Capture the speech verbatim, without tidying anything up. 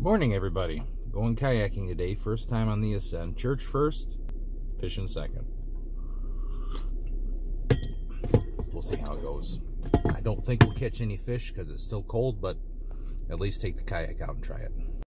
Morning, everybody. Going kayaking today. First time on the Ascend. Church first, fishing second. We'll see how it goes. I don't think we'll catch any fish because it's still cold, but at least take the kayak out and try it.